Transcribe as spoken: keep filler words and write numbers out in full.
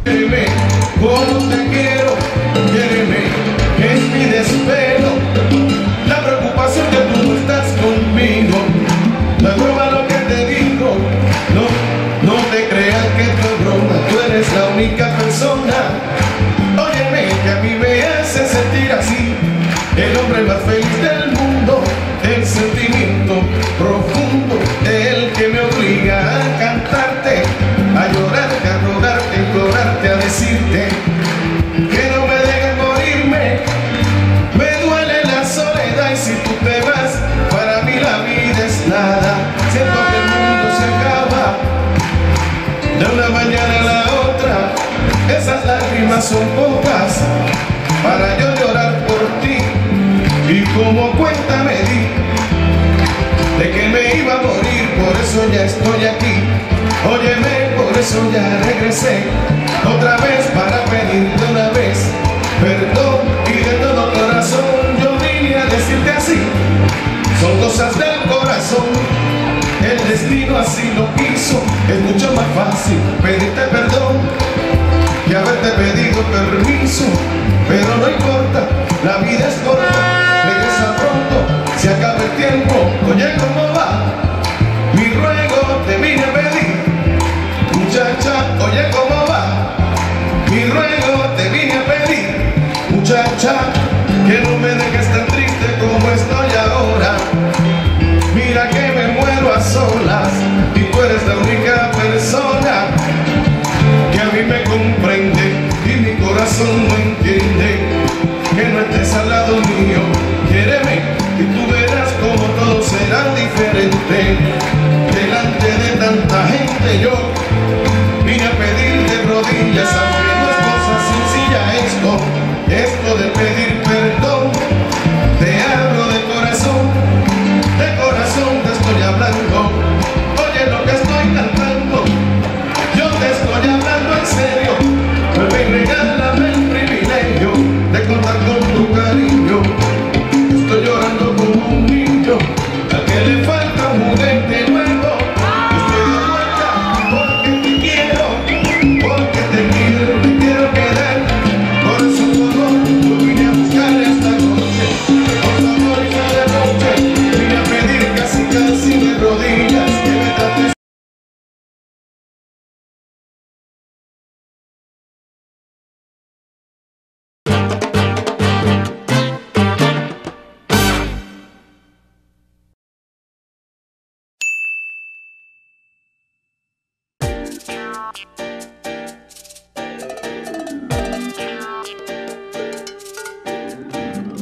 Quiéreme como te quiero, quiéreme, que es mi desespero. La preocupación que tú no estás conmigo, no es broma lo que te digo. No, no te creas que esto es broma, tú eres la única persona. Óyeme, que a mí me hace sentir así, el hombre más feliz del mundo. El sentimiento profundo, el que me obliga a cantarte, a llorarte, a rogarte, a implorarte, a decirte que no me dejes morirme. Me duele la soledad y si tú te vas, para mí la vida es nada. Siento que el mundo se acaba de una mañana a la otra. Esas lágrimas son pocas para yo llorar por ti. Y como cuenta me di de que me iba a morir, por eso ya estoy aquí. Óyeme, por eso ya regresé otra vez para pedirte una vez perdón, y de todo corazón yo vine a decirte así. Son cosas del corazón, el destino así lo quiso. Es mucho más fácil pedirte perdón que haberte pedido permiso, pero no importa, la vida es corta. Regresa pronto, se acaba el tiempo. Oye, ¿cómo va? Mi ruego te vine a pedir, muchacha. Oye, ¿cómo va? Mi ruego te vine a pedir, muchacha, que no me dejes tan triste como estoy ahora. Mira que me muero a solas y tú eres la única persona que a mí me comprende y mi corazón no entiende que no estés al lado mío. Quiéreme y tú verás como todo será diferente. Delante de tanta gente yo vine a pedir de rodillas, aunque no es cosa sencilla esto, esto de pedir perdón. Te hablo de corazón, de corazón te estoy hablando. Oye lo que estoy cantando, yo te estoy hablando en serio. Vuelve y regálame el privilegio de contar con tu cariño. Estoy llorando como un niño al que le falta un juguete nuevo. Estoy de vuelta porque te quiero, porque te quiero, te quiero quedar. Por eso todo yo vine a buscar esta noche, por favor y cada noche. Vine a pedir casi casi de rodillas que me trates.